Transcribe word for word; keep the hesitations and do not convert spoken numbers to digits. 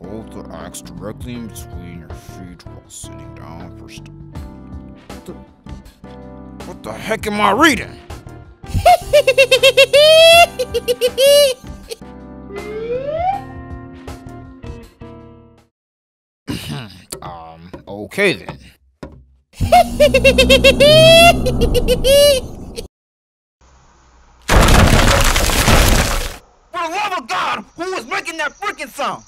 hold the axe directly in between your feet while sitting down for st- What the, what the heck am I reading? um, okay then. For the love of God, who is making that freaking sound?